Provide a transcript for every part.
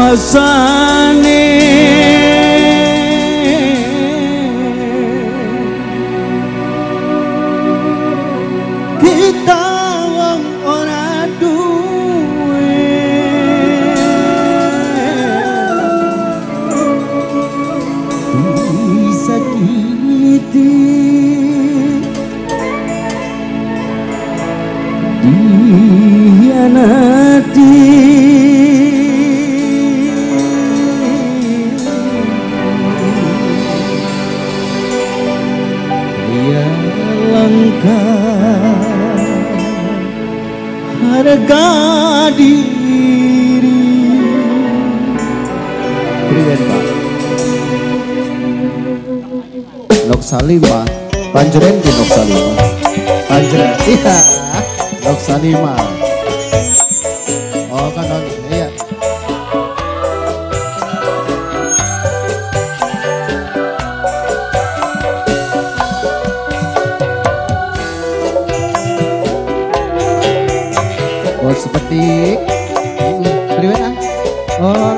rasane kita wong ora duwe disakiti dihianati ya langkah harga diri. Priwen Pak Nok Salima panjenengan di Nok Salima panjenengan iya Nok Salima oh kan iya oh seperti priwen oh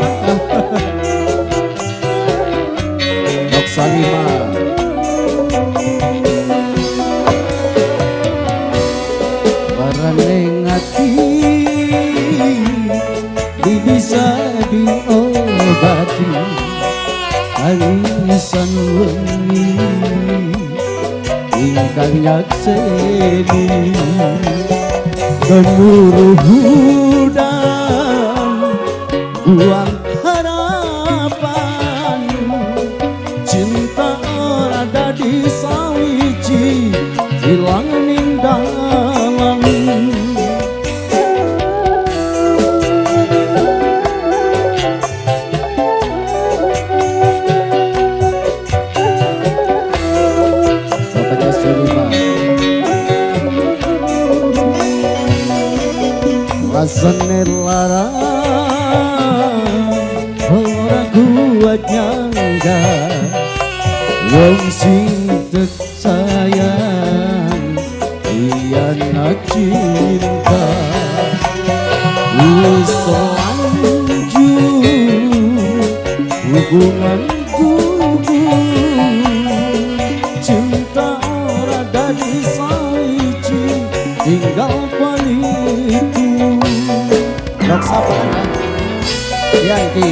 Nok Salima barang hati bisa diobati tangisan wengi ingkang nyakseni gemuruh hudang buang harapan cinta ora dadi sawiji hilang ning dalam Bapaknya Sulima rasane lara ora kuat nyangga wong sing tek sayang iana cinta wis lanjut hubungan cinta ora dadi sawiji tinggal palitu Nok sapa ya iki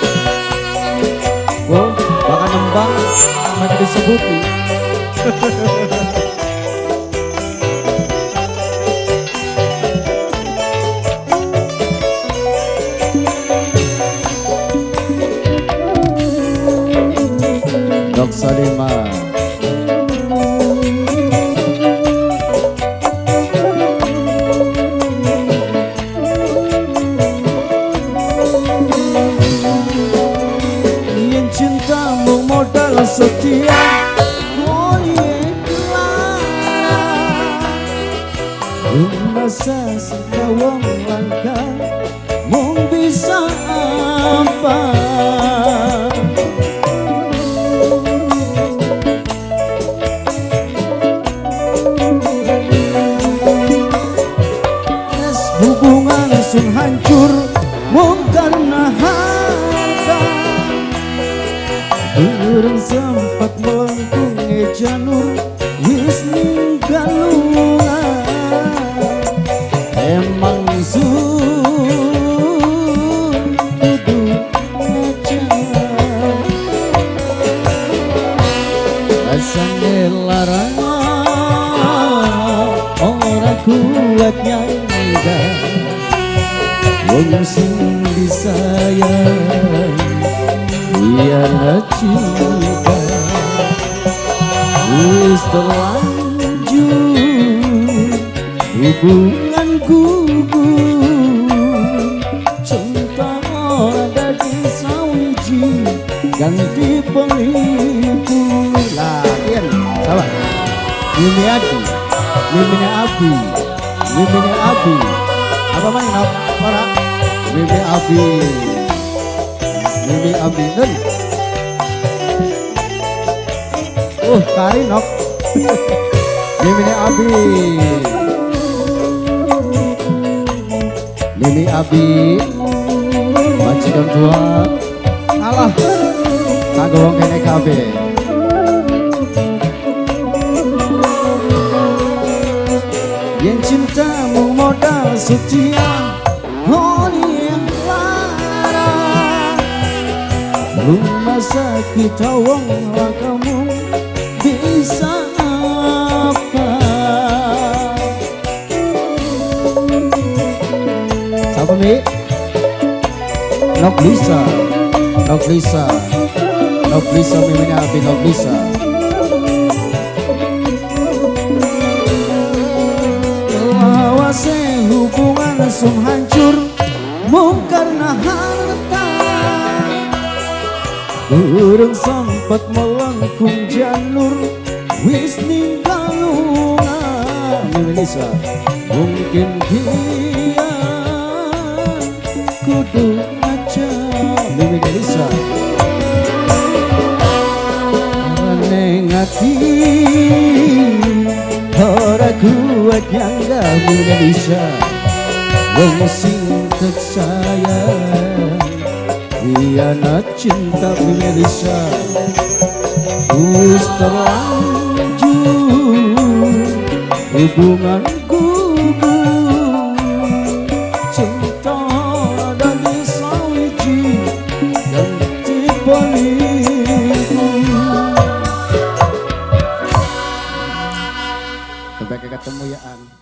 oh bakal nembang mati disebut nih Nok Salima yen cintamu modal setia masa sekawang langkah mung bisa apa hubungan sun hancur mung karena harta urang sempat melengkung janur wis ninggal emang sun kudu aja rasane larang ora kuat nyangga wong sing disayang iana cinta wis terlanjur hubungan gugur cinta ora dadi sawiji ganti pelipu latihan sabar Mimi Abi apa main Nok ora Mimi Abi nun kari Nok Mimi Abi wajib Don Juan alah kanggo wong kene kabeh. Yang cintamu modal setia honi yang lara rumah sakit wong kamu bisa apa siapa Mi? Noblisa Noblisa Noblisa mimina api Noblisa hubungan langsung hancur mung karena harta urang sempat melengkung jalur wis ninggal lunga Melisa mungkin dia kudu aja Melisa neng hati ora kuat nyangga Melisa wong sing sayang hianat cinta Melisa wis terlanjur hubunganku cinta dari sawiji ganti penipu sampai ketemu ya An.